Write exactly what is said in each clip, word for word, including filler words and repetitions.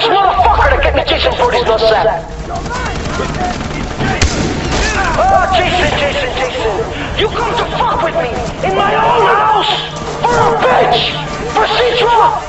first motherfucker to get me Jason Brody's nutsack. Oh, Jason, Jason, Jason. You come to fuck with me in my own house for a bitch, for Citra.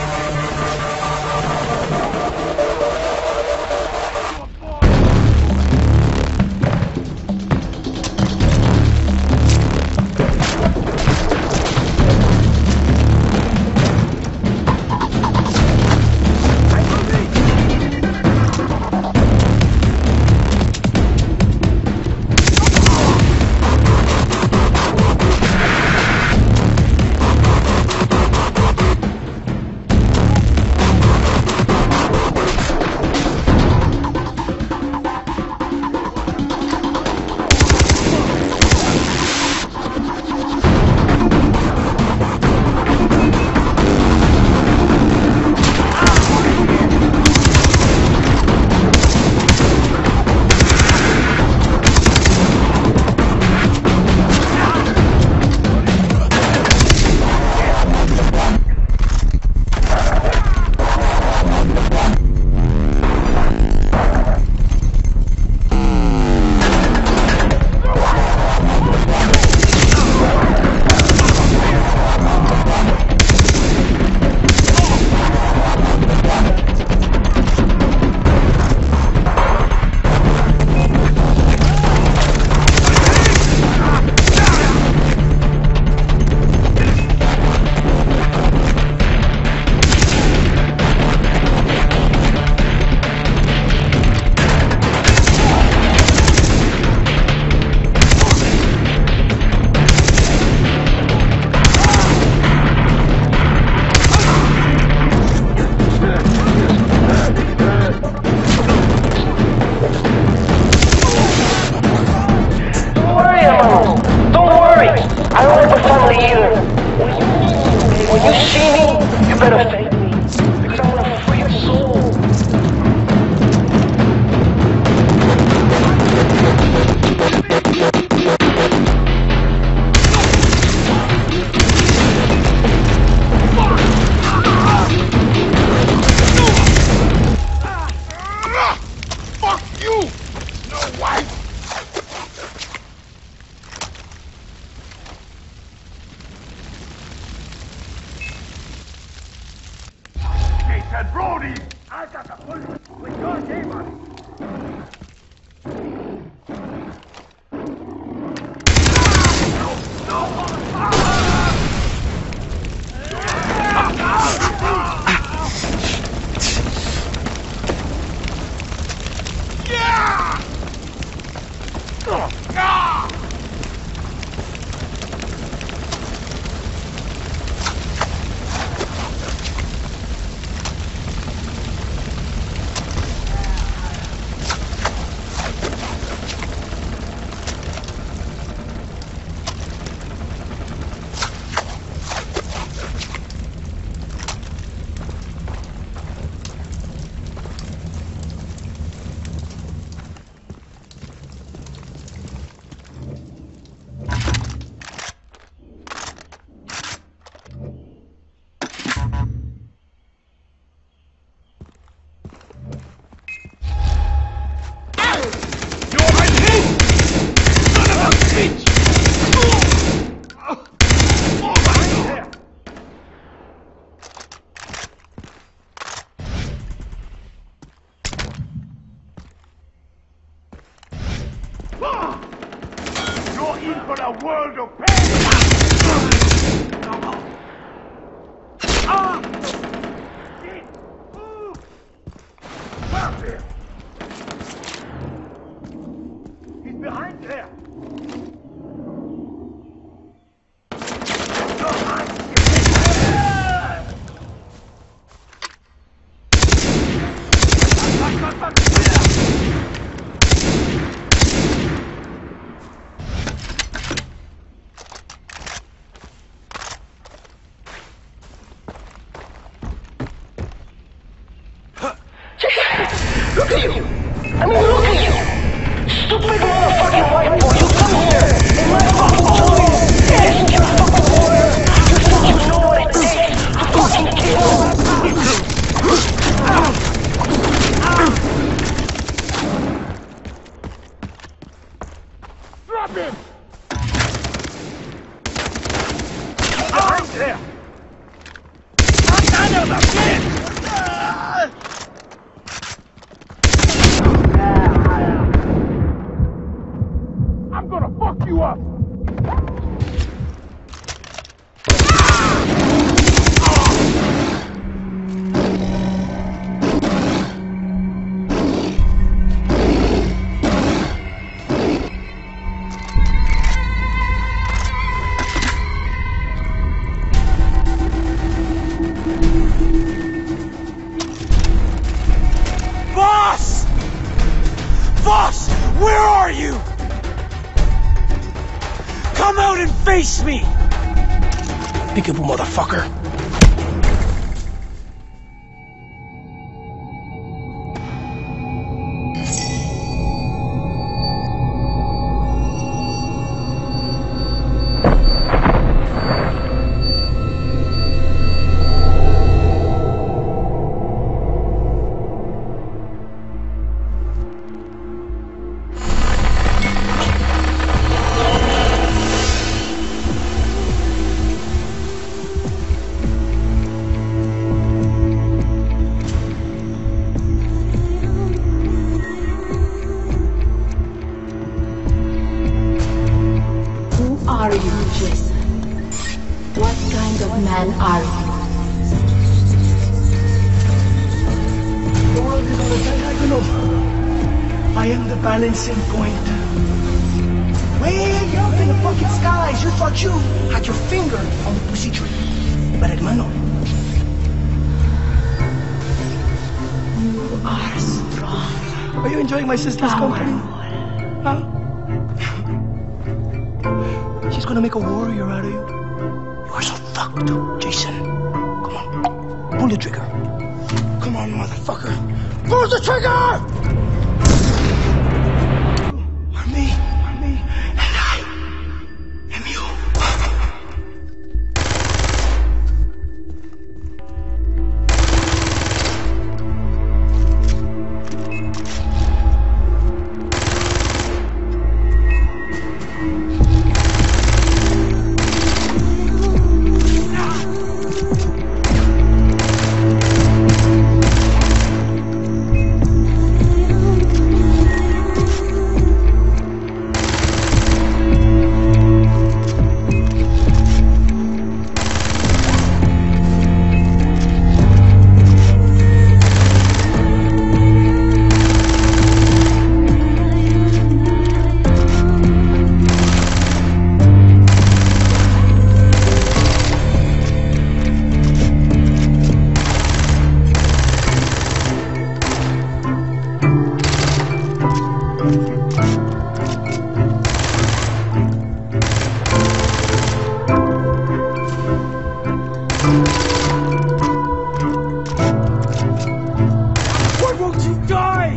Brody! I got the bullet with your name on it. You're in for a world of pain! Ah! Shit! Move! Stop there! He's behind there! Look at you! I mean, look at you! Stupid motherfucking white boy, you come here in my fucking toys! Yes, you fucking warrior! You think you know what it takes to fucking kill? Face me! Peekaboo, motherfucker. Are you, Jason? What kind of man are you? The world is on a diagonal. I am the balancing point. Way up in the fucking skies, you thought you had your finger on the pussy tree. But hermano, You are strong. are you enjoying my sister's company? Huh? She's gonna make a warrior out of you. You are so fucked, Jason. Come on, pull the trigger. Come on, motherfucker. Pull the trigger! Are me, are me, and I am you. Why won't you die?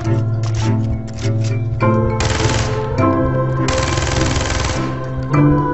You